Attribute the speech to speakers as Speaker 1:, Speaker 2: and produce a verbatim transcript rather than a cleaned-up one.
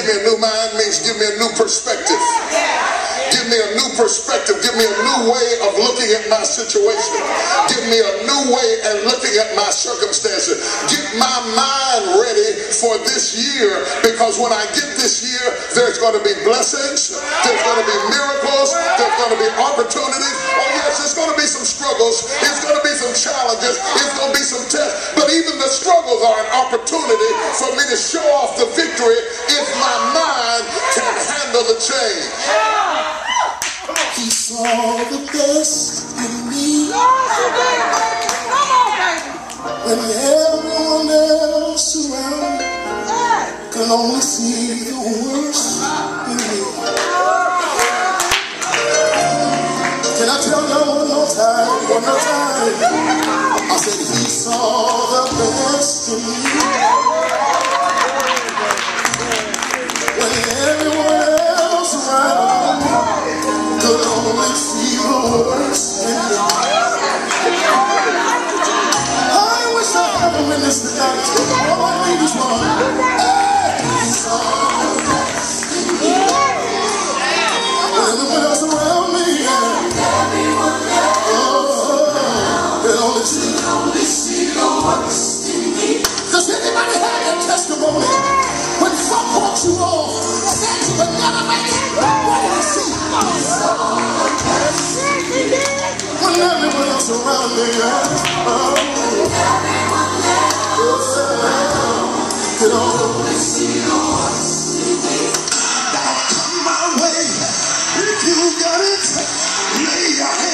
Speaker 1: Give me a new mind means give me a new perspective. Give me a new perspective. Give me a new way of looking at my situation. Give me a new way of looking at my circumstances. Get my mind ready for this year, because when I get this year, there's going to be blessings. There's going to be miracles. There's going to be opportunities. Oh yes, there's going to be some struggles. It's going to be some challenges. It's going to be some tests. But even the struggles are an opportunity for me to show off the victory if my mind can handle the change.
Speaker 2: He saw the best in me when everyone else around can only see the worst in me. Can I tell you one more time, one more time? I said he saw the best in me when everyone else around could only see the worst in me. I wish I had a witness tonight. All I need is one. He saw the best in me. Everyone else around me, oh, they only see, only see the worst in me. Does anybody have that testimony? When some walks you on, said you would never make it. What did you see? When everyone else around me, oh, could only see the worst in me. Now come my way, if you got it, lay your hands.